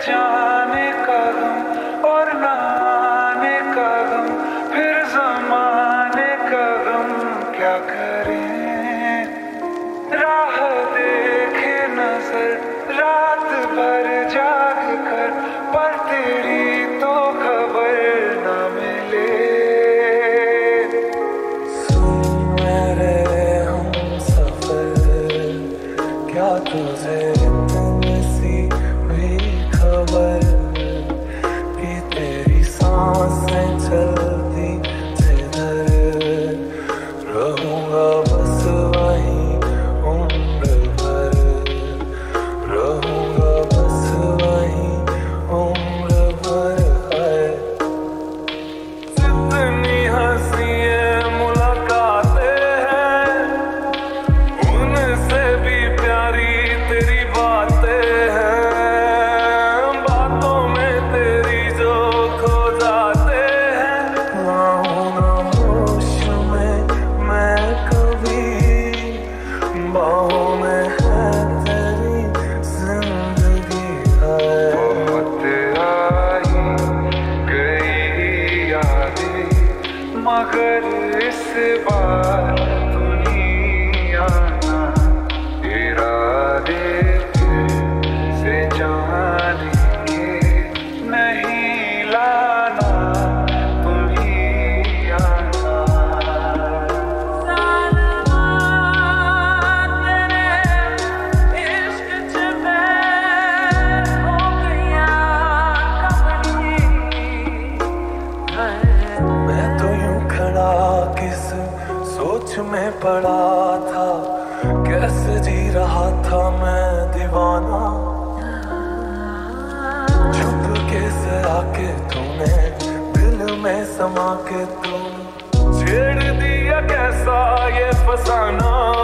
जाने का गम और ना आने का गम, फिर ज़माने का गम क्या करें। राह देखे नजर रात भर जाग कर, पर तेरी तो खबर ना मिले। सुन मेरे हम सफर, क्या तुझे इतनी सी भी खबर कि तेरी सांसें चलती जिधर, रहूंगा बस वहीं उम्र भर, रहूंगा बस वहीं उम्र भर। है जितनी हंसी मुलाकातें हैं, उनसे भी प्यारी तेरी बातें हैं। बातों में तेरी जो खो जाते हैं, आऊं ना होश में मैं कभी, बाहों में है तेरी जिंदगी है। बहुत आई गई यादें, मगर इस बार तू नहीं आना। इरादे फिर से जाने के नहीं लाना, तू ही आना। मैं तो यूं खड़ा किस सोच में पड़ा था, कैसे जी रहा था मैं दीवाना। छुप के से आके तूने दिल में समा के तुम छेड़ दिया कैसा ये फसाना।